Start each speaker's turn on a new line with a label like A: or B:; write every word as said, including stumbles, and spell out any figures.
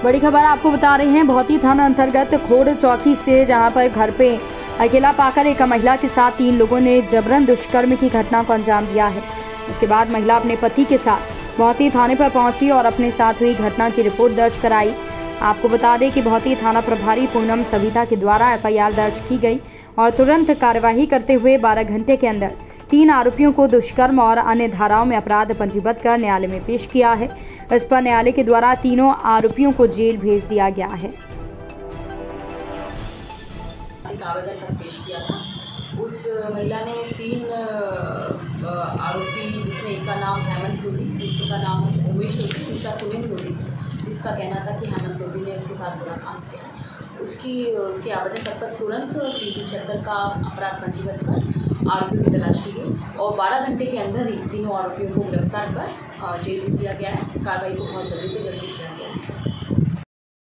A: बड़ी खबर आपको बता रहे हैं भौती थाना अंतर्गत खोड़ चौकी से, जहां पर घर पे अकेला पाकर एक महिला के साथ तीन लोगों ने जबरन दुष्कर्म की घटना को अंजाम दिया है। इसके बाद महिला अपने पति के साथ भौती थाने पर पहुंची और अपने साथ हुई घटना की रिपोर्ट दर्ज कराई। आपको बता दें कि भौती थाना प्रभारी पूनम सविता के द्वारा एफ आई आर दर्ज की गई और तुरंत कार्यवाही करते हुए बारह घंटे के अंदर तीन आरोपियों को दुष्कर्म और अन्य धाराओं में अपराध पंजीबद्ध कर न्यायालय में पेश किया है। इस पर न्यायालय के द्वारा तीनों आरोपियों को जेल भेज दिया गया है।
B: एक आवेदन पर पेश किया था। उस महिला ने तीन आरोपी, जिसमें एक का नाम हेमंत लोधी, दूसरे का नाम उमेश लोधी, दूसरा सुनील लोधी था। इसका कहना था कि हेमंत लोधी ने उसके साथ बुरा काम किया। उसकी उसके आवेदन पर तुरंत तीन सौ छिहत्तर का अपराध पंजीबद्ध कर आरोपियों की तलाश की गई और बारह घंटे के अंदर ही तीनों आरोपियों को गिरफ्तार कर जेल भेज दिया गया है। कार्रवाई को बहुत जल्दी से जल्दी किया गया।